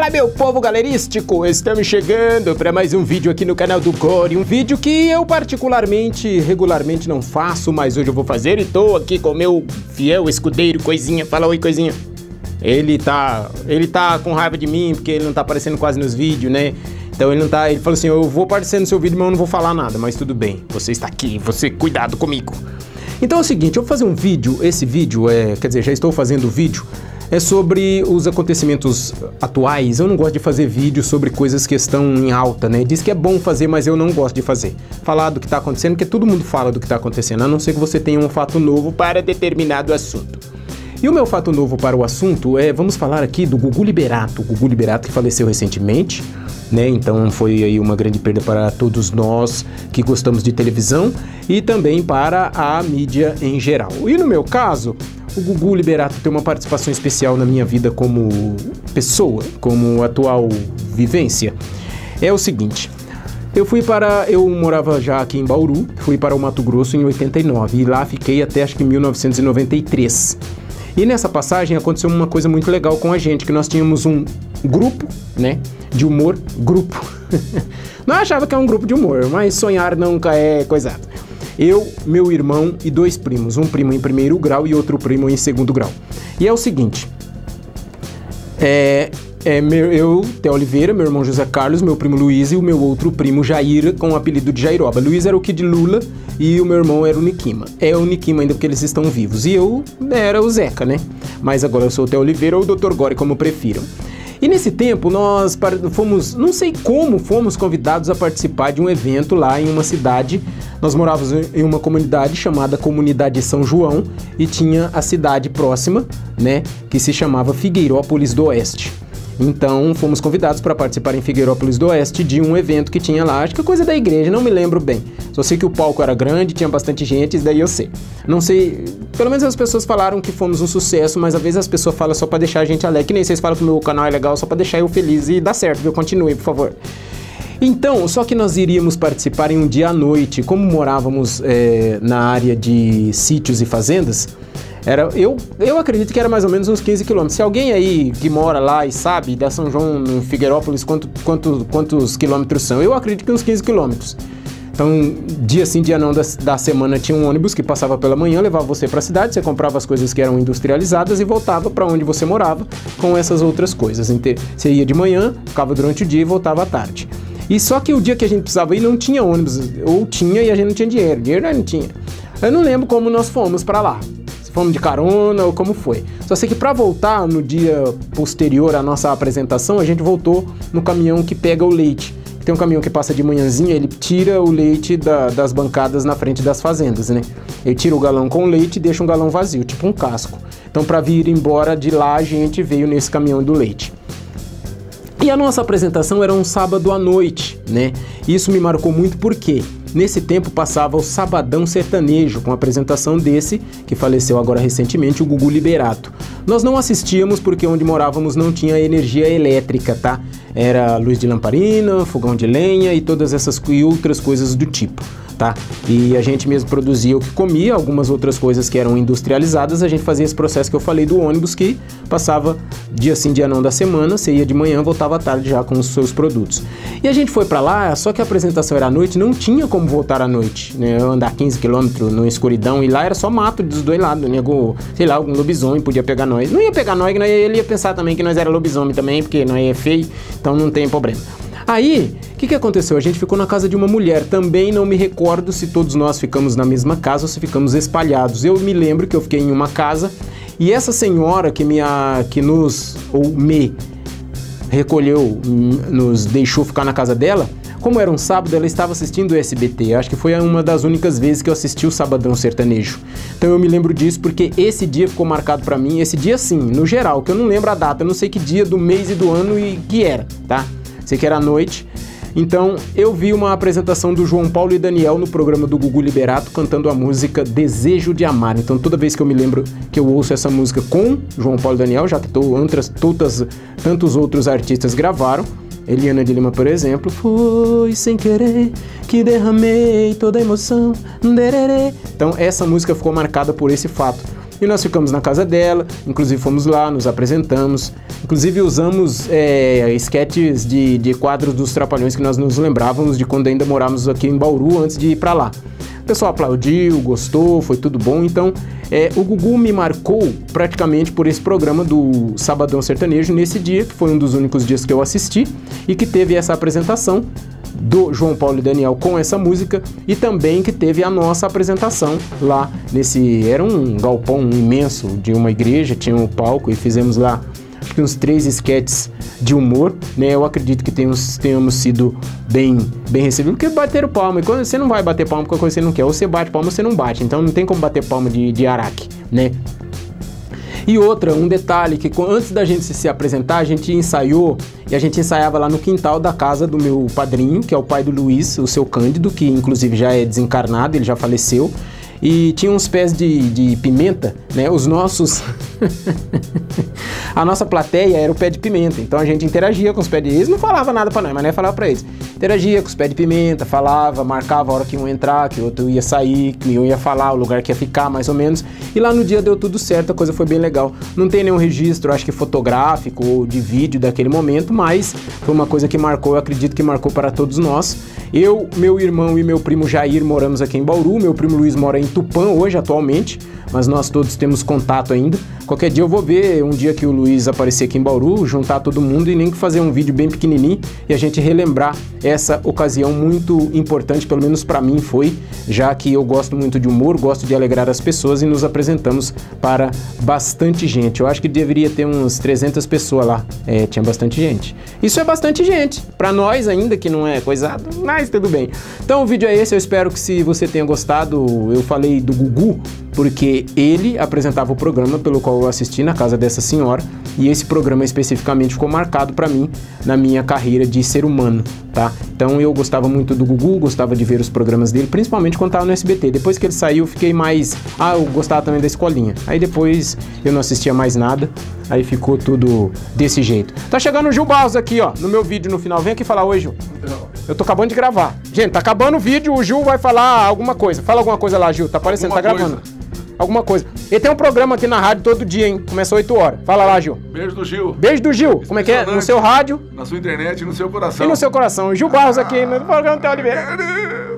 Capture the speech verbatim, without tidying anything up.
Fala, meu povo galerístico, estamos chegando para mais um vídeo aqui no canal do Gore. Um vídeo que eu particularmente, regularmente não faço, mas hoje eu vou fazer e tô aqui com o meu fiel escudeiro, Coisinha. Fala oi, Coisinha. Ele tá, ele tá com raiva de mim porque ele não tá aparecendo quase nos vídeos, né? Então ele não tá, ele falou assim, eu vou aparecer no seu vídeo, mas eu não vou falar nada, mas tudo bem, você está aqui, você cuidado comigo. Então é o seguinte, eu vou fazer um vídeo, esse vídeo é, quer dizer, já estou fazendo o vídeo, é sobre os acontecimentos atuais. Eu não gosto de fazer vídeo sobre coisas que estão em alta, né? Diz que é bom fazer, mas eu não gosto de fazer. Falar do que está acontecendo, porque todo mundo fala do que está acontecendo, a não ser que você tenha um fato novo para determinado assunto. E o meu fato novo para o assunto é, vamos falar aqui do Gugu Liberato. O Gugu Liberato que faleceu recentemente, né? Então foi aí uma grande perda para todos nós que gostamos de televisão e também para a mídia em geral. E no meu caso, o Gugu Liberato tem uma participação especial na minha vida como pessoa, como atual vivência. É o seguinte, eu fui para, eu morava já aqui em Bauru, fui para o Mato Grosso em oitenta e nove e lá fiquei até acho que mil novecentos e noventa e três. E nessa passagem aconteceu uma coisa muito legal com a gente, que nós tínhamos um grupo, né, de humor, grupo. Não achava que é um grupo de humor, mas sonhar nunca é coisado. Eu, meu irmão e dois primos, um primo em primeiro grau e outro primo em segundo grau. E é o seguinte, é, é meu, eu, Theo Oliveira, meu irmão José Carlos, meu primo Luiz e o meu outro primo Jair, com o apelido de Jairoba. Luiz era o Kid Lula e o meu irmão era o Nikima. É o Nikima ainda porque eles estão vivos. E eu era o Zeca, né? Mas agora eu sou o Theo Oliveira ou o doutor Gore, como prefiram. E nesse tempo nós fomos, não sei como, fomos convidados a participar de um evento lá em uma cidade. Nós morávamos em uma comunidade chamada Comunidade São João e tinha a cidade próxima, né, que se chamava Figueirópolis do Oeste. Então fomos convidados para participar em Figueirópolis do Oeste de um evento que tinha lá, acho que é coisa da igreja, não me lembro bem. Só sei que o palco era grande, tinha bastante gente, isso daí eu sei. Não sei, pelo menos as pessoas falaram que fomos um sucesso, mas às vezes as pessoas falam só para deixar a gente alegre, que nem vocês falam que o meu canal é legal, só para deixar eu feliz e dá certo, viu? Continue, por favor. Então, só que nós iríamos participar em um dia à noite, como morávamos é, na área de sítios e fazendas, Era, eu, eu acredito que era mais ou menos uns quinze quilômetros. Se alguém aí que mora lá e sabe da São João, em Figueirópolis, quanto, quanto, quantos quilômetros são, eu acredito que uns quinze quilômetros. Então, dia sim, dia não da, da semana tinha um ônibus que passava pela manhã, levava você para a cidade, você comprava as coisas que eram industrializadas e voltava para onde você morava com essas outras coisas. Você ia de manhã, ficava durante o dia e voltava à tarde. E só que o dia que a gente precisava ir não tinha ônibus, ou tinha e a gente não tinha dinheiro, dinheiro não tinha. Eu não lembro como nós fomos para lá. Fomos de carona ou como foi. Só sei que para voltar no dia posterior à nossa apresentação, a gente voltou no caminhão que pega o leite. Tem um caminhão que passa de manhãzinha, ele tira o leite da, das bancadas na frente das fazendas, né? Ele tira o galão com leite e deixa um galão vazio, tipo um casco. Então para vir embora de lá, a gente veio nesse caminhão do leite. E a nossa apresentação era um sábado à noite, né? Isso me marcou muito porque nesse tempo passava o Sabadão Sertanejo, com a apresentação desse, que faleceu agora recentemente, o Gugu Liberato. Nós não assistíamos porque onde morávamos não tinha energia elétrica, tá? Era luz de lamparina, fogão de lenha e todas essas e outras coisas do tipo, tá? E a gente mesmo produzia o que comia, algumas outras coisas que eram industrializadas, a gente fazia esse processo que eu falei do ônibus que passava dia sim, dia não da semana, você ia de manhã, voltava à tarde já com os seus produtos. E a gente foi pra lá, só que a apresentação era à noite, não tinha como voltar à noite, né? Eu andar quinze quilômetros na escuridão e lá era só mato dos dois lados, né? Sei lá, algum lobisomem podia pegar nós. Não ia pegar nós, ele ia pensar também que nós era lobisomem também, porque nós é feio, então não tem problema. Aí, o que que aconteceu? A gente ficou na casa de uma mulher, também não me recordo se todos nós ficamos na mesma casa ou se ficamos espalhados. Eu me lembro que eu fiquei em uma casa e essa senhora que, me, a, que nos, ou me recolheu, nos deixou ficar na casa dela, como era um sábado, ela estava assistindo o S B T. Acho que foi uma das únicas vezes que eu assisti o Sabadão Sertanejo. Então eu me lembro disso porque esse dia ficou marcado pra mim, esse dia sim, no geral, que eu não lembro a data, eu não sei que dia do mês e do ano e que era, tá? Sei que era à noite. Então eu vi uma apresentação do João Paulo e Daniel no programa do Gugu Liberato cantando a música Desejo de Amar. Então toda vez que eu me lembro que eu ouço essa música com João Paulo e Daniel, já que outras, todas, tantos outros artistas gravaram, Eliana de Lima, por exemplo, foi sem querer que derramei toda a emoção. Dererê. Então essa música ficou marcada por esse fato. E nós ficamos na casa dela, inclusive fomos lá, nos apresentamos, inclusive usamos é, esquetes de, de quadros dos Trapalhões que nós nos lembrávamos de quando ainda morávamos aqui em Bauru antes de ir para lá. O pessoal aplaudiu, gostou, foi tudo bom. Então, é, o Gugu me marcou praticamente por esse programa do Sabadão Sertanejo nesse dia, que foi um dos únicos dias que eu assisti e que teve essa apresentação do João Paulo e Daniel com essa música e também que teve a nossa apresentação lá nesse... Era um galpão imenso de uma igreja, tinha um palco e fizemos lá acho que uns três esquetes de humor, né? Eu acredito que tenhamos, tenhamos sido bem, bem recebidos, porque bateram palma, e quando você não vai bater palma com a coisa que você não quer, ou você bate palma ou você não bate, então não tem como bater palma de, de araque, né? E outra, um detalhe, que antes da gente se apresentar, a gente ensaiou, e a gente ensaiava lá no quintal da casa do meu padrinho, que é o pai do Luiz, o seu Cândido, que inclusive já é desencarnado, ele já faleceu, e tinha uns pés de, de pimenta, né, os nossos... A nossa plateia era o pé de pimenta, então a gente interagia com os pés de... Eles não falava nada pra nós, mas nós falava pra eles. Interagia com os pés de pimenta, falava, marcava a hora que um ia entrar, que o outro ia sair, que um ia falar, o lugar que ia ficar, mais ou menos. E lá no dia deu tudo certo, a coisa foi bem legal. Não tem nenhum registro, acho que fotográfico ou de vídeo daquele momento, mas foi uma coisa que marcou, eu acredito que marcou para todos nós. Eu, meu irmão e meu primo Jair moramos aqui em Bauru, meu primo Luiz mora em Tupã hoje, atualmente, mas nós todos temos contato ainda. Qualquer dia eu vou ver, um dia que o Luiz aparecer aqui em Bauru, juntar todo mundo e nem que fazer um vídeo bem pequenininho e a gente relembrar essa ocasião muito importante, pelo menos para mim foi, já que eu gosto muito de humor, gosto de alegrar as pessoas e nos apresentamos para bastante gente. Eu acho que deveria ter uns trezentas pessoas lá, é, tinha bastante gente. Isso é bastante gente, para nós ainda que não é coisado, mas tudo bem. Então o vídeo é esse, eu espero que se você tenha gostado, eu falei do Gugu, porque ele apresentava o programa pelo qual eu assisti na casa dessa senhora, e esse programa especificamente ficou marcado para mim na minha carreira de ser humano, tá? Então eu gostava muito do Gugu, gostava de ver os programas dele, principalmente quando estava no S B T. Depois que ele saiu, eu fiquei mais... Ah, eu gostava também da Escolinha. Aí depois eu não assistia mais nada, aí ficou tudo desse jeito. Tá chegando o Gil Barros aqui, ó, no meu vídeo no final. Vem aqui falar oi, Gil. Eu tô acabando de gravar. Gente, tá acabando o vídeo, o Gil vai falar alguma coisa. Fala alguma coisa lá, Gil, tá aparecendo, tá gravando. Alguma coisa. Ele tem um programa aqui na rádio todo dia, hein? Começa oito horas. Fala lá, Gil. Beijo do Gil. Beijo do Gil. Como é que é? No seu rádio. Na sua internet e no seu coração. E no seu coração. Gil Barros aqui no programa Theo Oliveira.